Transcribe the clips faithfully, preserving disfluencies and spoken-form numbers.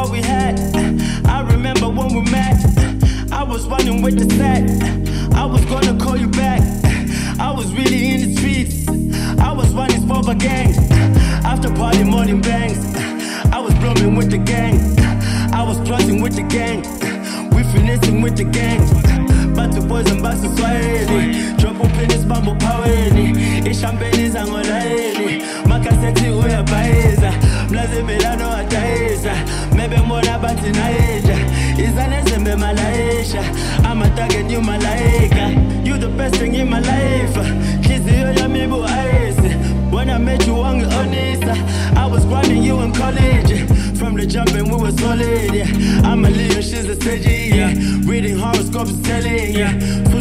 what we had. I remember when we met. I was running with the set. I was gonna call you back. I was really in the streets. I was running for the gang. After party morning bangs. I was blooming with the gang. I was plotting with the gang. We finessing with the gang. But the boys and bass Swahili. Drop up in this bamboo poweni. Champagne is angolaeli. Makaseti uya paisa. Mlaze melano ataisa. Maybe more about tinaija. Izanezembe malaisha. I'm a target you malaika. You the best thing in my life. Kiziyo ya mibu aisi. When I met you on Onisa, I was running you in college. From the jump and we were solid, yeah. I'm a Leo, she's a stage, yeah. Reading horoscopes, telling, yeah.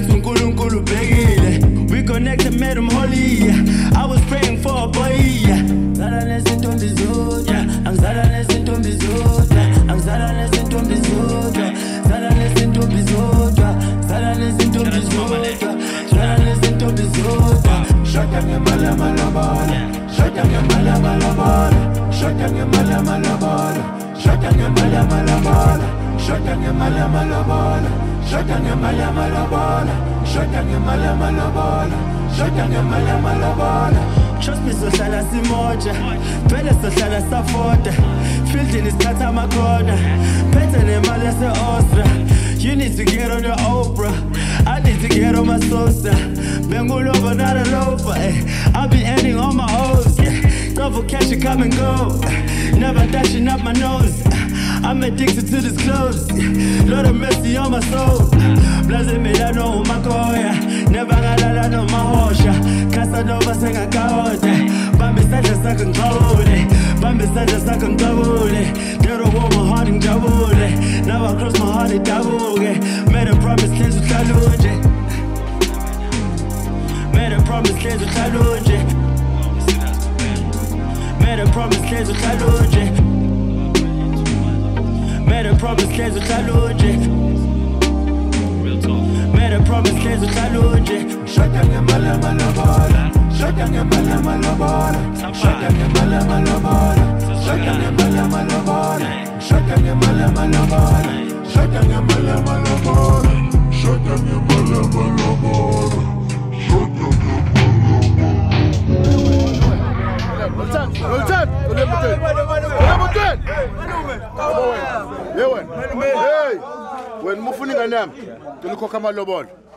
We connected, made them holy, yeah. I was praying for a boy, yeah. Zara listen to me Zoda. I'm Zara listen to me Zoda. I'm Zara listen to me Zoda. Zara listen to me Zoda. Zara listen to me Zoda. Zara listen to me Zoda. Shut down your mala mala bala. Shut down your mala mala bala. Shut down your mala mala bala. Shut down your mala mala bala. Shut down your mala mala bala. Shut down your mala mala bala. Shut down your mala mala bala. Shut down your mala mala bala. Trust me, so shall I see moja. Better so shall I support. Filthy is cut out my corner. Better than my lesser ostra. You need to get on the Oprah. I need to get on my salsa. Bengal over, not a loafer. Eh. I'll be ending on my O's. Yeah. Double cash, you come and go. Never dashing up my nose. I'm addicted to this clothes. Lot of mercy on my soul. Blaze Milano, my koya. Never got no my horse. Casanova sang a caote. Bambi said a second code. Bambi said a second double. They don't want my heart in double. Now I cross my heart in double. Made a promise, let's challenge. Made a promise, let's challenge. Made a promise, let's challenge. Made a promise, let's challenge. Made a promise, let's challenge. Shut down your mala mala bala. Shut down your mala mala bala. Shut down your mala mala bala. Shut down your mala mala bala. Shut down your mala mala bala. Shut down your mala mala bala. Shut down your mala mala bala. Shut down your mala mala bala. When Mufuni Ganam, to look at my lobol.